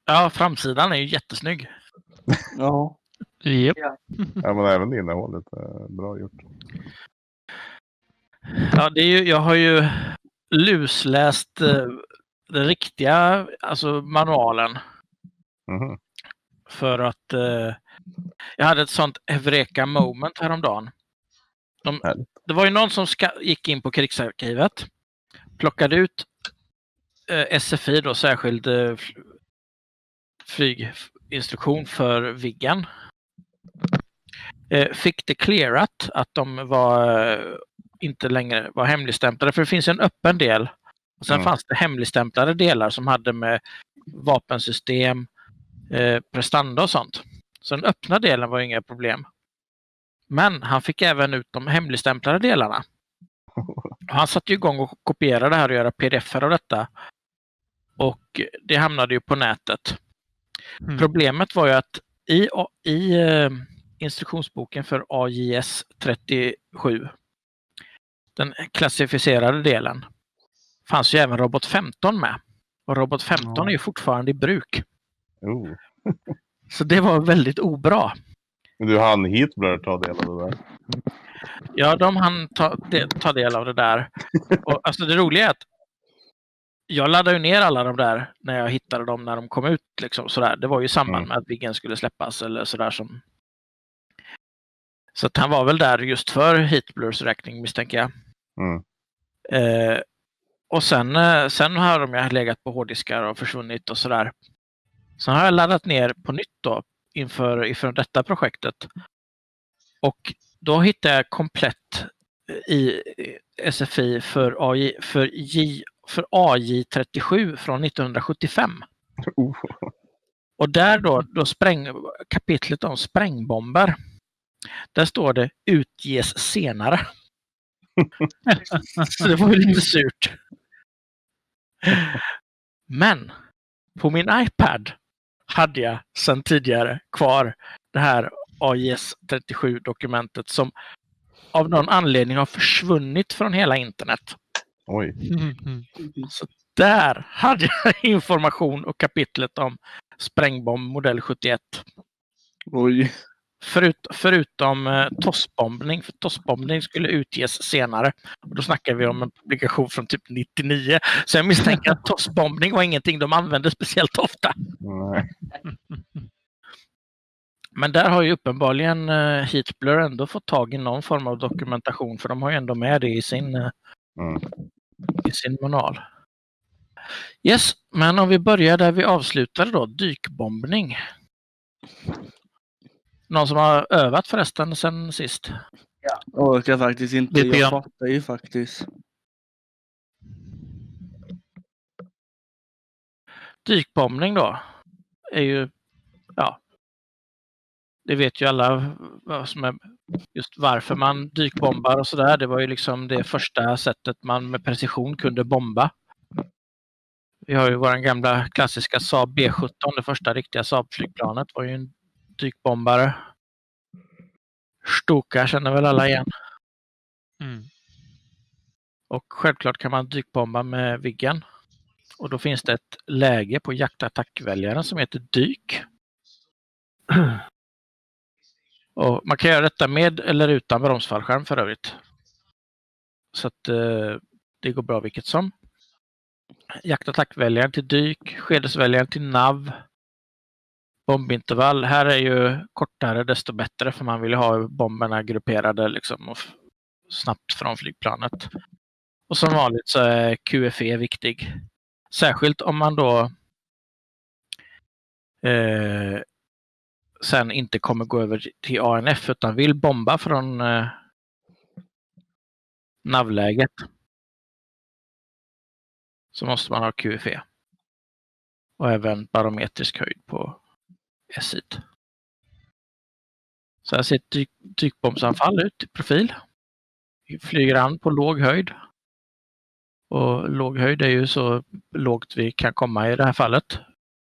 Ja, framsidan är ju jättesnygg. Ja. Japp. Ja, men även innehållet är bra gjort. Ja, det är ju, jag har ju lusläst den riktiga, alltså manualen. Mhm. För att jag hade ett sånt Eureka moment häromdagen. Härligt. Det var ju någon som gick in på krigsarkivet, plockade ut SFI, då särskild flyginstruktion för Viggen. Fick det clearat att de var inte längre var hemligstämplade, för det finns en öppen del. Och sen fanns det hemligstämplade delar som hade med vapensystem, prestanda och sånt. Så den öppna delen var inga problem. Men han fick även ut de hemligstämplade delarna. Och han satte igång och kopierade det här och göra pdf-er av detta. Och det hamnade ju på nätet. Problemet var ju att i instruktionsboken för AJS 37, den klassificerade delen, fanns ju även Robot 15 med. Och Robot 15 är ju fortfarande i bruk. Så det var väldigt obra. Men du hann Hitler ta del av det där? Ja, de hann ta del av det där. Och alltså det roliga är att jag laddade ju ner alla de där när jag hittade dem när de kom ut. Liksom, sådär. Det var ju i samband med att Viggen skulle släppas eller sådär som. Så att han var väl där just för Hitblurs räkning, misstänker jag. Och sen har de ju legat på hårddiskar och försvunnit och sådär. Sen har jag laddat ner på nytt då inför detta projektet. Och då hittade jag komplett i SFI för AJ37 från 1975. Och där då kapitlet om sprängbomber. Där står det utges senare. Så det var ju lite surt. Men på min iPad hade jag sedan tidigare kvar det här AJS 37-dokumentet som av någon anledning har försvunnit från hela internet. Oj. Så där hade jag information och kapitlet om sprängbomb modell 71. Oj. Förutom tossbombning, för tossbombning skulle utges senare. Och då snackar vi om en publikation från typ 99. Så jag misstänker att tossbombning var ingenting de använde speciellt ofta. Nej. Men där har ju uppenbarligen Heatblur ändå fått tag i någon form av dokumentation, för de har ju ändå med det i sin manual. Yes, men om vi börjar där vi avslutade då, dykbombning. Någon som har övat förresten sen sist? Jag orkar faktiskt inte. Jag fattar ju faktiskt. Dykbombning då är ju, ja, det vet ju alla vad som är, just varför man dykbombar och sådär. Det var ju liksom det första sättet man med precision kunde bomba. Vi har ju våran gamla klassiska Saab B17, det första riktiga Saab-flygplanet var ju en dykbombare. Stuka känner väl alla igen. Och självklart kan man dykbomba med Viggen. Och då finns det ett läge på jaktattackväljaren som heter dyk. Och man kan göra detta med eller utan bromsfallskärm för övrigt. Så att det går bra vilket som. Jaktattackväljaren till dyk, skedesväljaren till nav. Bombintervall. Här är ju kortare desto bättre, för man vill ha bomberna grupperade liksom och snabbt från flygplanet. Och som vanligt så är QFE viktig. Särskilt om man då sen inte kommer gå över till ANF utan vill bomba från navläget. Så måste man ha QFE. Och även barometrisk höjd på SID. Så här ser ett dykbombsanfall ut i profil. Vi flyger an på låg höjd. Och låg höjd är ju så lågt vi kan komma i det här fallet.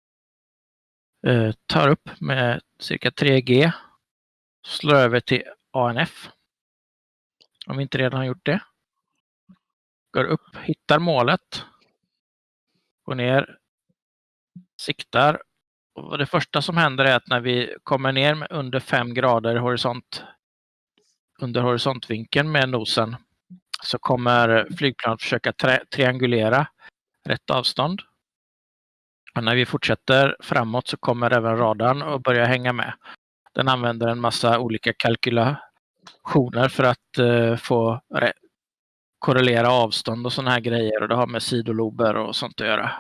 Tar upp med cirka 3G. Slår över till ANF. Om vi inte redan har gjort det. Går upp, hittar målet. Går ner. Siktar. Och det första som händer är att när vi kommer ner med under 5 grader under horisontvinkeln med nosen, så kommer flygplanet försöka triangulera rätt avstånd. Och när vi fortsätter framåt så kommer även radarn att börja hänga med. Den använder en massa olika kalkylationer för att få korrelera avstånd och sådana här grejer. Och det har med sidolober och sånt att göra.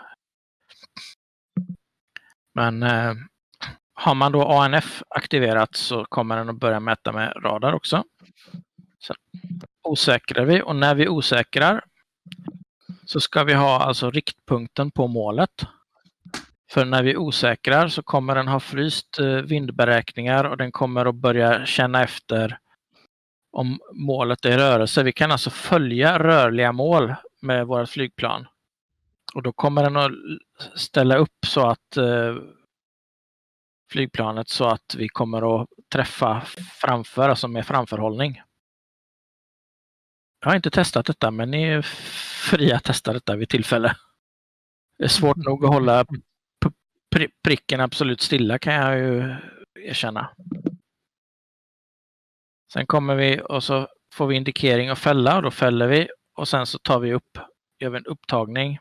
Men har man då ANF aktiverat så kommer den att börja mäta med radar också. Så osäkrar vi, och när vi osäkrar så ska vi ha alltså riktpunkten på målet. För när vi osäkrar så kommer den ha fryst vindberäkningar och den kommer att börja känna efter om målet är i rörelse. Vi kan alltså följa rörliga mål med våra flygplan. Och då kommer den att ställa upp så att flygplanet så att vi kommer att träffa framför, alltså med framförhållning. Jag har inte testat detta, men ni är fria att testa detta vid tillfälle. Det är svårt nog att hålla pricken absolut stilla, kan jag ju erkänna. Sen kommer vi och så får vi indikering och fälla, och då fäller vi och sen så gör vi en upptagning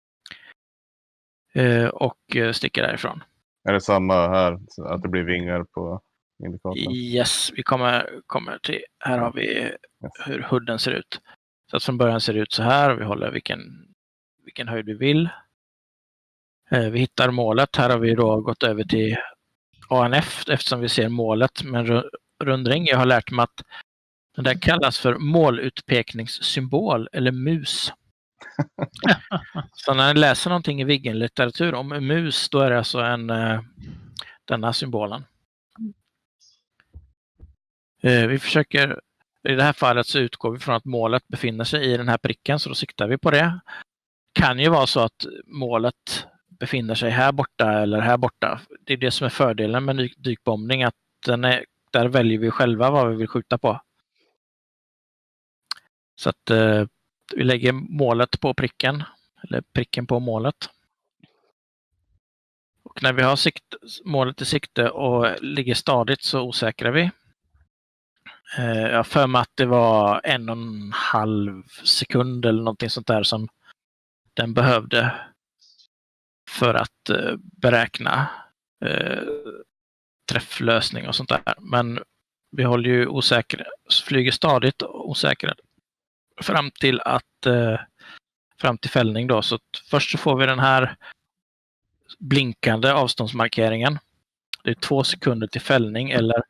och sticker därifrån. Är det samma här, att det blir vingar på indikatorn? Yes, vi kommer till, här har vi hur hooden ser ut. Så att från början ser det ut så här, och vi håller vilken höjd vi vill. Vi hittar målet, här har vi då gått över till ANF eftersom vi ser målet med en rundring. Jag har lärt mig att det där kallas för målutpekningssymbol eller mus. Så när ni läser någonting i Viggen-litteratur om en mus, då är det alltså denna symbolen. Vi försöker, i det här fallet så utgår vi från att målet befinner sig i den här pricken, så då siktar vi på det. Kan ju vara så att målet befinner sig här borta eller här borta. Det är det som är fördelen med dykbombning, att där väljer vi själva vad vi vill skjuta på. Så att vi lägger målet på pricken, eller pricken på målet. Och när vi har målet i sikte och ligger stadigt så osäkrar vi. Jag för mig att det var 1,5 sekund eller någonting sånt där som den behövde för att beräkna träfflösning och sånt där. Men vi håller ju flyger stadigt och osäkrad fram till fällning då. Så först så får vi den här blinkande avståndsmarkeringen. Det är 2 sekunder till fällning, eller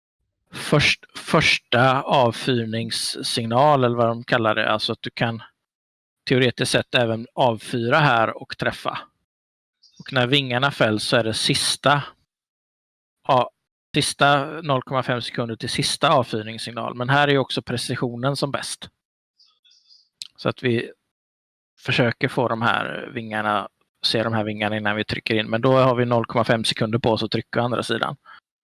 första avfyrningssignal eller vad de kallar det. Alltså att du kan teoretiskt sett även avfyra här och träffa. Och när vingarna fälls så är det sista 0,5 sekunder till sista avfyrningssignal. Men här är också precisionen som bäst. Så att vi försöker få se de här vingarna innan vi trycker in. Men då har vi 0,5 sekunder på oss att trycka å andra sidan.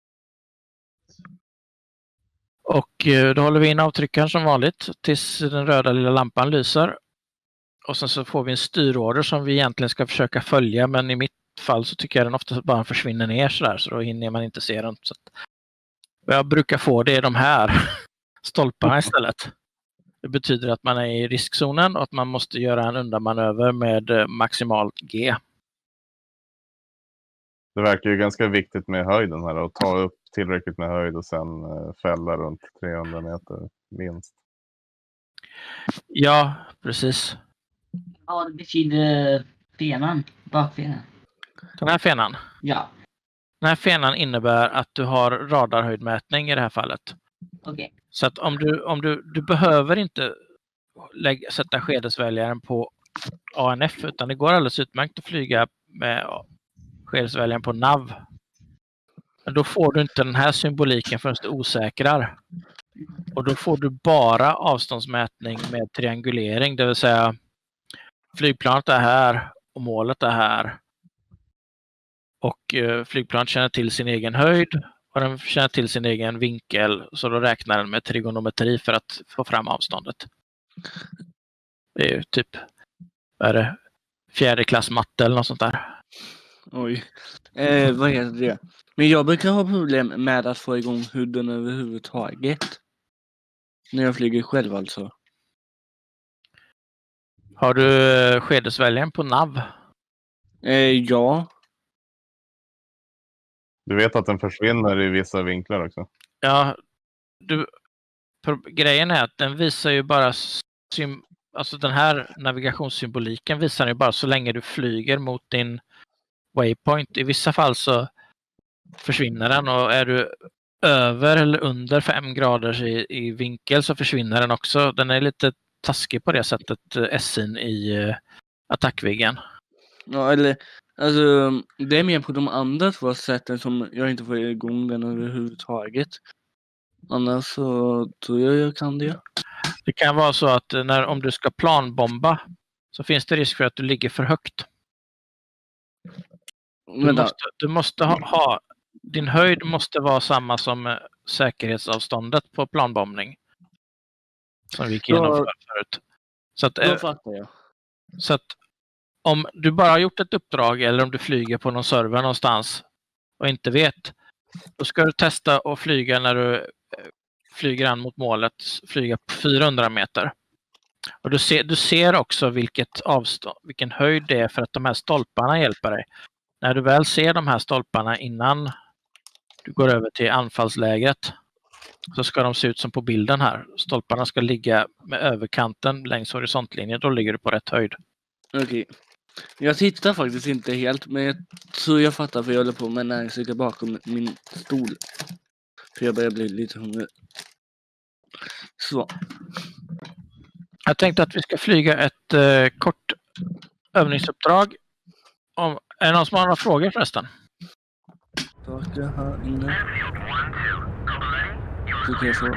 Och då håller vi in avtryckaren som vanligt tills den röda lilla lampan lyser. Och sen så får vi en styrorder som vi egentligen ska försöka följa, men i mitt fall så tycker jag den ofta bara försvinner ner sådär, så då hinner man inte se den. Så vad jag brukar få, det är de här stolparna istället. Det betyder att man är i riskzonen och att man måste göra en undanmanöver med maximalt G. Det verkar ju ganska viktigt med höjden här, att ta upp tillräckligt med höjd och sen fälla runt 300 meter minst. Ja, precis. Ja, det betyder fenan, bakfenan. Den här fenan? Ja. Den här fenan innebär att du har radarhöjdmätning i det här fallet. Okay. Så att om du behöver inte sätta skedesväljaren på ANF, utan det går alldeles utmärkt att flyga med skedesväljaren på NAV. Men då får du inte den här symboliken förrän du osäkrar. Och då får du bara avståndsmätning med triangulering, det vill säga flygplanet är här och målet är här. Och flygplanet känner till sin egen höjd och den känner till sin egen vinkel, så då räknar den med trigonometri för att få fram avståndet. Det är ju typ 4:e klass matte eller något sånt där. Oj. Vad heter det? Men jag brukar ha problem med att få igång huden överhuvudtaget. När jag flyger själv alltså. Har du skedesväljaren på nav? Ja. Du vet att den försvinner i vissa vinklar också. Ja, grejen är att den visar ju bara alltså den här navigationssymboliken visar ju bara så länge du flyger mot din waypoint. I vissa fall så försvinner den, och är du över eller under 5 grader i vinkel så försvinner den också. Den är lite taskig på det sättet, SI:n i attackviggen. Ja, eller alltså det är mer på de andra 2 sätten som jag inte får igång den överhuvudtaget. Annars så tror jag kan det. Det kan vara så att om du ska planbomba så finns det risk för att du ligger för högt. Du måste ha din höjd måste vara samma som säkerhetsavståndet på planbombning. Som vi gick igenom förut. Så att, då fattar jag. Så att om du bara har gjort ett uppdrag eller om du flyger på någon server någonstans och inte vet, då ska du testa att flyga när du flyger an mot målet, flyga på 400 meter. Och du ser också vilken höjd det är, för att de här stolparna hjälper dig. När du väl ser de här stolparna innan du går över till anfallsläget så ska de se ut som på bilden här. Stolparna ska ligga med överkanten längs horisontlinjen, då ligger du på rätt höjd. Okej. Jag tittar faktiskt inte helt, men jag tror jag fattar, för jag håller på med näringscykel bakom min stol. För jag börjar bli lite hungrig. Så. Jag tänkte att vi ska flyga ett kort övningsuppdrag. Är det någon som har några frågor förresten? Saker här inne. Så kan jag få.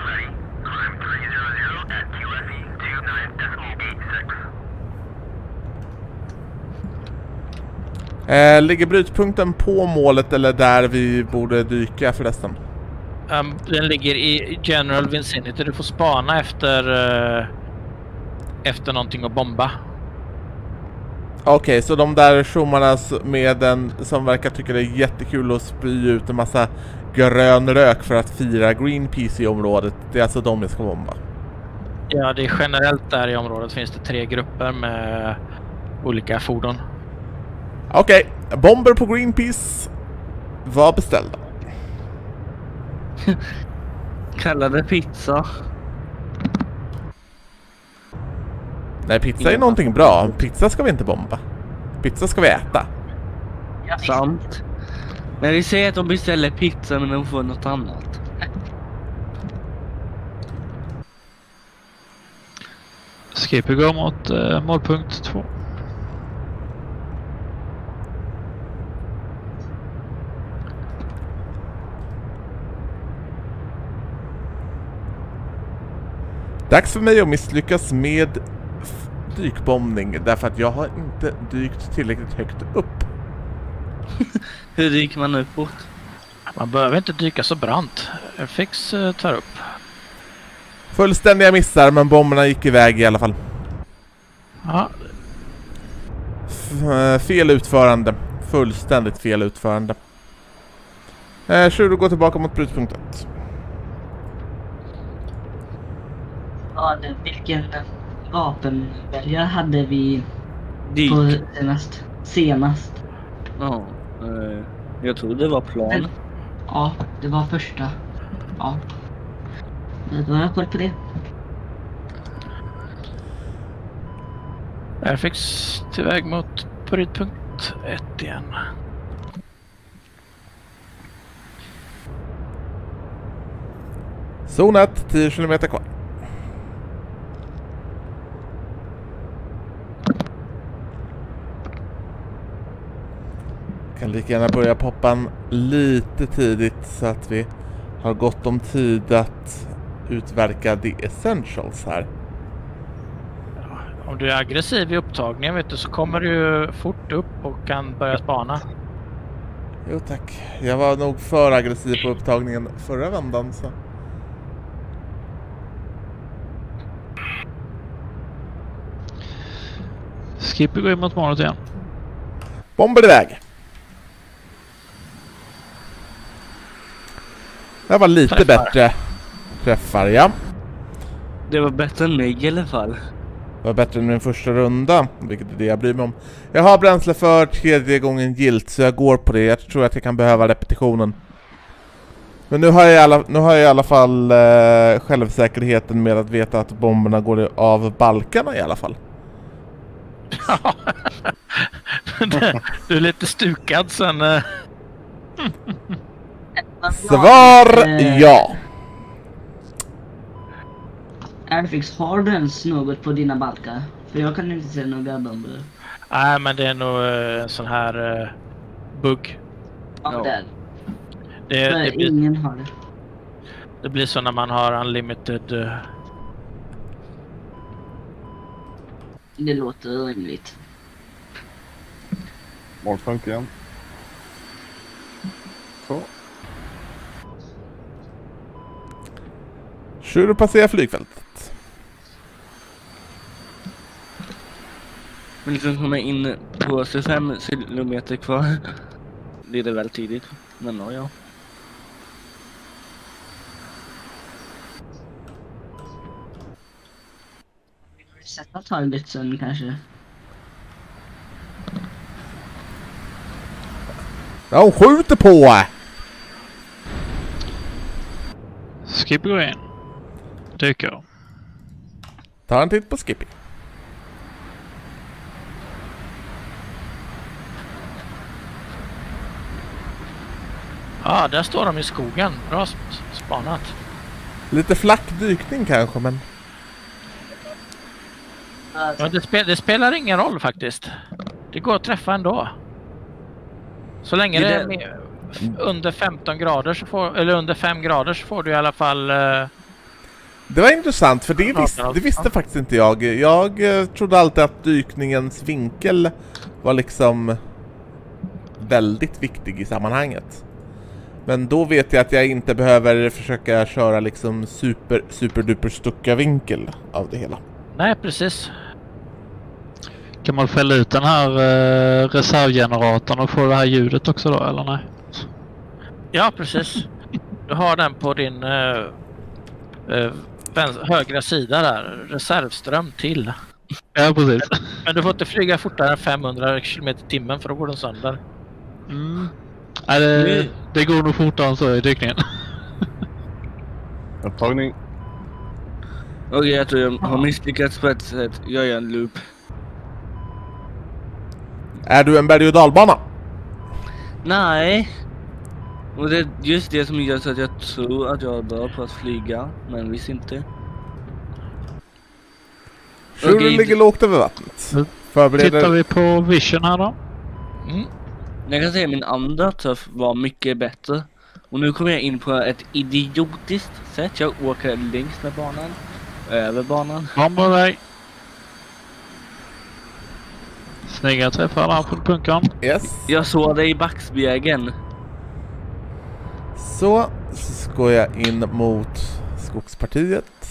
Ligger brytpunkten på målet eller där vi borde dyka förresten? Den ligger i General Vicinity. Du får spana efter någonting att bomba. Okej, så de där tjommarna med den som verkar tycka det är jättekul att spy ut en massa grön rök för att fira Greenpeace i området, det är alltså de vi ska bomba? Ja, det är generellt där i området finns det 3 grupper med olika fordon. Okej, bomber på Greenpeace var beställda. Kallade pizza. Nej, pizza är någonting bra. Pizza ska vi inte bomba. Pizza ska vi äta. Ja, Sant. Men vi säger att de beställer pizza men de får något annat. Skipper går mot målpunkt 2. Dags för mig att misslyckas med dykbombning därför att jag har inte dykt tillräckligt högt upp. Hur dyker man uppåt? Man behöver inte dyka så brant. FX tar upp. Fullständiga missar, men bomberna gick iväg i alla fall. Ja. Fel utförande. Fullständigt fel utförande. Shuro går tillbaka mot brytpunkten. Vilken vapenväljare hade vi Dyk. på senast? Ja, jag tror det var plan. Ja, det var första. Ja. Då har jag koll på det. FX till väg mot brytpunkt 1 igen. Zon 1, 10 km kvar. Kan lika gärna börja poppan lite tidigt så att vi har gott om tid att utverka the essentials här. Ja, om du är aggressiv i upptagningen, vet du, så kommer du fort upp och kan börja spana. Jo tack, jag var nog för aggressiv på upptagningen förra vändan så. Skipper går in mot målet igen. Bomber iväg! Det var lite bättre. Träffar, ja. Det var bättre än mig i alla fall. Det var bättre än min första runda, vilket är det jag bryr mig om. Jag har bränsle för 3:e gången gilt, så jag går på det. Jag tror att jag kan behöva repetitionen. Men nu har jag i alla fall självsäkerheten med att veta att bomberna går av balkarna i alla fall. Du är lite stukad sen. Svar ja. Airfix, har du ens något på dina balkar? För jag kan inte se några bomber. Nej, men det är nog en sån här bugg. Ja, Ja. ingen har det. Det blir så när man har unlimited. Det låter rimligt. Målpunkt igen. 2. Shuru passerar flygfältet. Men liksom kommer in på 25 kilometer kvar. Det är väl tidigt. Men ja. Sätta targetsen kanske. Ja, hon skjuter på! Skippy går in. Dyker. Ta en titt på Skippy. Ja, där står de i skogen. Bra spanat. Lite flackdykning kanske, men... Ja, det spelar ingen roll faktiskt. Det går att träffa ändå. Så länge det är under 15 grader så eller under 5 grader så får du i alla fall... Det var intressant, för det visste faktiskt inte jag. Jag trodde alltid att dykningens vinkel var liksom väldigt viktig i sammanhanget. Men då vet jag att jag inte behöver försöka köra liksom superduper stucka vinkel av det hela. Nej, precis. Kan man fälla ut den här reservgeneratorn och få det här ljudet också då, eller nej? Ja, precis. Du har den på din högra sida där. Reservström till. Ja, precis. Men du får inte flyga fortare än 500 km/h för då går den sönder. Mm. Nej, det går nog fortare än så i dykningen. Upptagning. Okej, jag tror jag har misslyckats på ett sätt. Jag gör en loop. Är du en berg- och dalbana? Nej. Och det är just det som gör så att jag tror att jag är bra på att flyga. Men visst inte. Shuru Okej. ligger lågt över vattnet. Förbereder... Tittar vi på vision här då. Mm. Jag kan säga att min andra träff var mycket bättre. Och nu kommer jag in på ett idiotiskt sätt. Jag åker längs med banan. Över banan. Bomber iväg. Snygga träffar där på punkaren. Yes. Jag såg det i backspegeln. Så går jag in mot skogspartiet.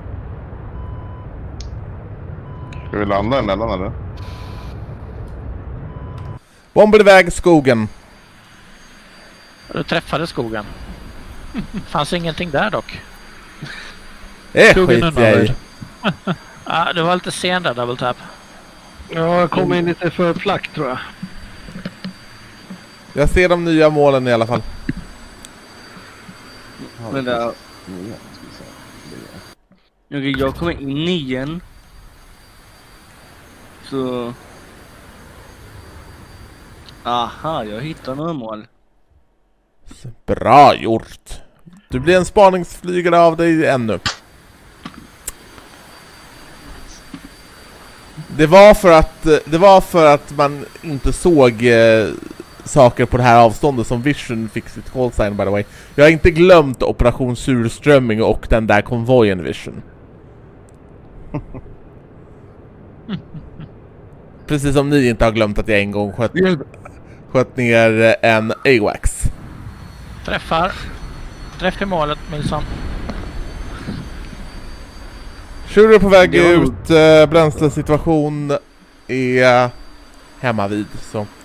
Ska vi landa emellan eller? Bomber iväg skogen. Du träffade skogen. Fanns ingenting där dock. Det Skogen skiter jag i. undan. Ja, det var lite sen där, double tap. Ja, jag kom in lite för flack tror jag. Jag ser de nya målen i alla fall. Men där, okej, jag kommer in igen. Så... Aha, jag hittar några mål. Bra gjort. Du blir en spaningsflygare av dig ännu. Det var för att man inte såg saker på det här avståndet som Vision fick sitt call sign, by the way. Jag har inte glömt Operation Surströmming och den där konvojen Vision. Precis som ni inte har glömt att jag en gång sköt ner en AWACS. Träffar. Träff i målet, Milson. Shuru på väg Det var ut, bränslesituation är hemma vid, så